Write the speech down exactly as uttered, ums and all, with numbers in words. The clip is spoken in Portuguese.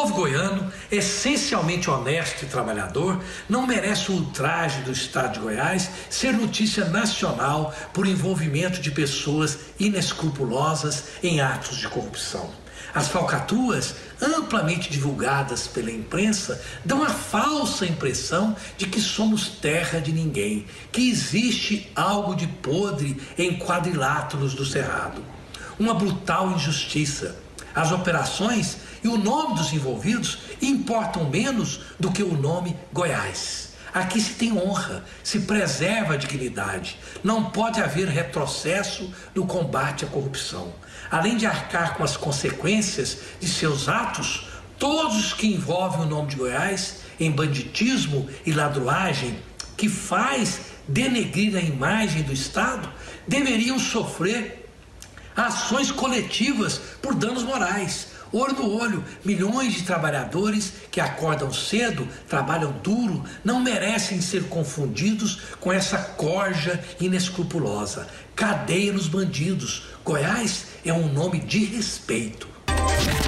povo goiano, essencialmente honesto e trabalhador, não merece o ultraje do Estado de Goiás ser notícia nacional por envolvimento de pessoas inescrupulosas em atos de corrupção. As falcatruas, amplamente divulgadas pela imprensa, dão a falsa impressão de que somos terra de ninguém, que existe algo de podre em quadriláteros do Cerrado. Uma brutal injustiça. As operações e o nome dos envolvidos importam menos do que o nome Goiás. Aqui se tem honra, se preserva a dignidade. Não pode haver retrocesso no combate à corrupção. Além de arcar com as consequências de seus atos, todos os que envolvem o nome de Goiás em banditismo e ladruagem, que faz denegrir a imagem do Estado, deveriam sofrer ações coletivas por danos morais. Olho no olho, milhões de trabalhadores que acordam cedo, trabalham duro, não merecem ser confundidos com essa corja inescrupulosa. Cadeia nos bandidos. Goiás é um nome de respeito.